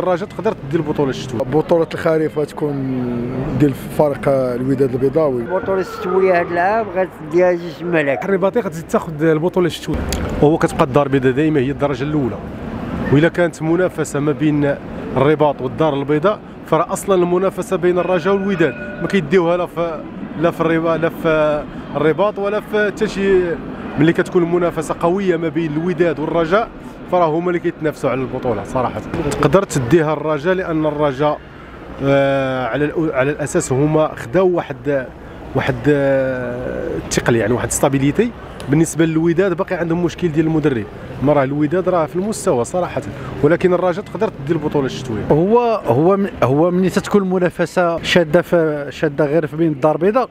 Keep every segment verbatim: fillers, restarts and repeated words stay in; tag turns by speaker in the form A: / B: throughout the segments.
A: الرجاء تقدر تدي البطوله الشتويه.
B: بطوله الخريف غتكون ديال فريق الوداد البيضاوي.
C: البطوله الشتويه هذا العام غتديها جيش الملك.
A: الرباطي غتزيد تاخذ البطوله الشتويه، وهو كتبقى الدار البيضاء دائما هي الدرجه الاولى، واذا كانت منافسه ما بين الرباط والدار البيضاء فراه اصلا المنافسه بين الرجاء والوداد ما كيديوها لا في لا في الرباط لا في الرباط ولا في حتى شي. ملي كتكون المنافسه قويه ما بين الوداد والرجاء فراه هما اللي كيتنافسوا على البطوله صراحه. تقدر تديها الرجاء لان الرجاء آه على على الاساس هما خداو واحد واحد الثقل، يعني واحد ستابيليتي. بالنسبه للوداد باقي عندهم مشكل ديال المدرب، ما راه الوداد راه في المستوى صراحه، ولكن الرجاء تقدر تدي البطوله الشتويه.
D: هو هو هو ملي تتكون المنافسه شاده في شاده غير في بين الدار البيضاء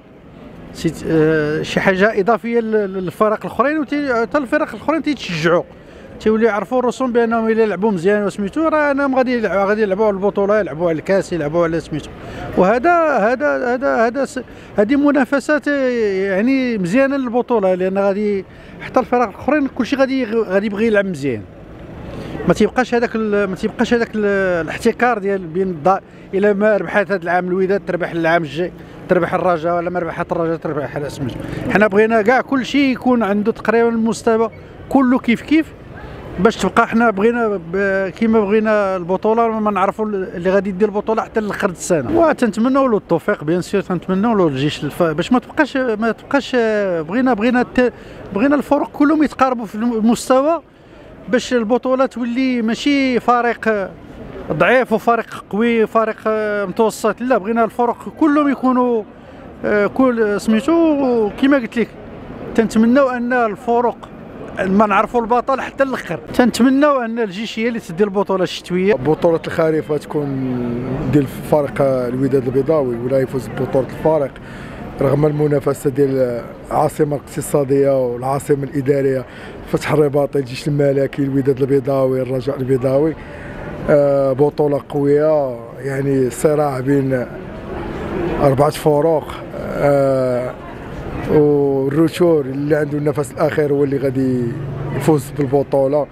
D: شي حاجه اضافيه للفرق الاخرين، وحتى الفرق الاخرين تيتشجعوا تيوليو يعرفوا الرسوم بانهم الا لعبوا مزيان وسميتو راه انهم غادي يلعبوا غادي يلعبوا على البطوله، يلعبوا على الكاس، يلعبوا على سميتو. وهذا هذا هذا هذا هذه منافسات يعني مزيانه للبطوله، لان غادي حتى الفرق الاخرين كلشي غادي غادي يبغي يلعب مزيان. ما تيبقاش هذاك ما تيبقاش هذاك الاحتكار ديال بين الدار الا ما ربحات هذا العام الوداد تربح العام الجاي تربح الرجاء، ولا ما ربحات الرجاء تربح على سميتو. حنا بغينا كاع كلشي يكون عنده تقريبا المستوى كله كيف كيف، باش تبقى حنا بغينا كيما بغينا البطوله ما نعرفوا اللي غادي يدير البطوله حتى لاخر السنه. وتنتمنوا له التوفيق بيان سور، تنتمنوا له الجيش الف... باش ما تبقاش ما تبقاش بغينا بغينا الت... بغينا الفرق كلهم يتقاربوا في المستوى باش البطوله تولي ماشي فريق ضعيف وفريق قوي وفريق متوسط، لا بغينا الفرق كلهم يكونوا كل سميتو كيما قلت لك. تنتمنوا ان الفرق ما نعرفوا البطل حتى الاخر. تنتمنوا ان الجيش هي اللي تدي البطوله الشتويه.
B: بطوله الخريف غتكون ديال فريق الوداد البيضاوي ولا يفوز ببطوله الفريق رغم المنافسه ديال العاصمه الاقتصاديه والعاصمه الاداريه، فتح الرباطي، الجيش الملكي، الوداد البيضاوي، الرجاء البيضاوي. آه بطوله قويه، يعني صراع بين اربعه فروق. آه والروتور اللي عنده النفس الاخير هو اللي غادي يفوز بالبطوله.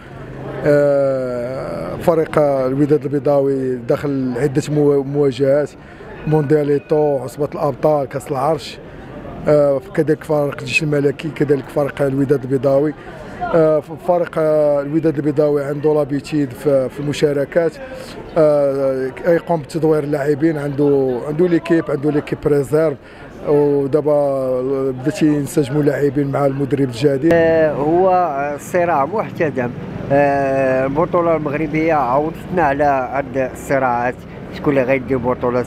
B: آه فريق الوداد البيضاوي داخل عده مواجهات، موندياليتو، عصبه الابطال، كاس العرش. آه كذلك فريق الجيش الملكي، كذلك فريق الوداد البيضاوي. آه فريق الوداد البيضاوي عنده لابيتيد في المشاركات، آه يقوم بتدوير اللاعبين، عنده عنده ليكيب عنده ليكيب ريزيرف، ودابا بدا تينسجموا لاعبين مع المدرب الجديد.
C: آه هو صراع محتدم. آه البطوله المغربيه عودتنا على هاد الصراعات، شكون اللي غيدير بطوله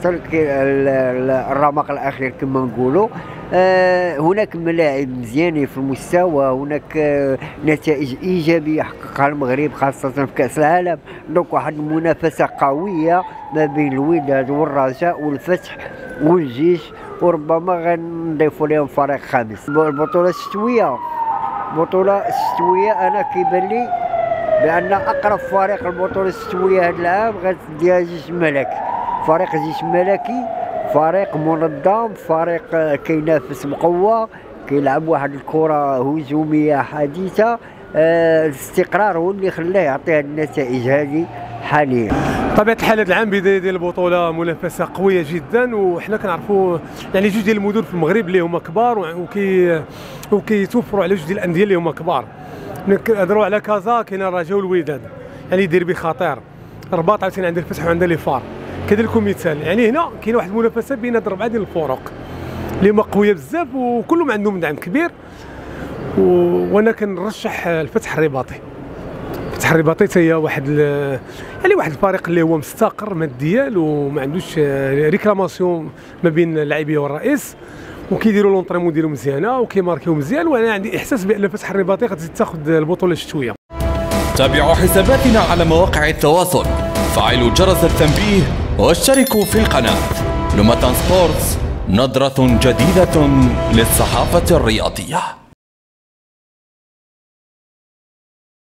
C: الرمق الاخير كما نقولوا. آه هناك ملاعب مزيانين في المستوى، هناك آه نتائج ايجابيه حققها المغرب خاصه في كاس العالم. دونك واحد المنافسه قويه ما بين الوداد والرجاء والفتح والجيش، وربما غنضيفوا لهم فريق خامس. البطوله الشتويه البطوله الشتويه انا كيبان لي بان اقرب فريق البطوله الشتويه هذا العام غتديها جيش الملكي. فريق جيش الملكي فريق منظم، فريق كينافس بقوه، كيلعب واحد الكره هجوميه حديثه. آه الاستقرار هو اللي خلاه يعطي هذه النتائج هذه حاليا.
A: طبيعه الحال هذا العام بدايه ديال البطوله منافسه قويه جدا، وحنا كنعرفوا يعني جوج ديال المدن في المغرب اللي هما كبار وكي وكيتوفروا على جوج ديال الانديه اللي هما كبار. نهضروا على كازا كاين الرجاء والوداد، يعني ديربي خطير. الرباط عاوتاني عندها الفتح وعندها لي فار كذلك مثال. يعني هنا كاين واحد المنافسه بين هاد اربعه ديال الفرق اللي هما قويه بزاف وكلهم عندهم دعم كبير. وانا كنرشح الفتح الرباطي. الفتح الرباطي حتى هي واحد يعني واحد الفريق اللي هو مستقر ماديا وما عندوش ريكلاماسيون ما بين اللاعبيه والرئيس، وكيديروا لونطريمون ديالهم مزيانه وكيماركيو مزيان. وانا عندي احساس بان فتح الرباطي غتزيد تاخذ البطوله الشتويه.
E: تابعوا حساباتنا على مواقع التواصل، فعلوا جرس التنبيه واشتركوا في القناه. لوماتان سبورتس، نظرة جديدة للصحافة الرياضية.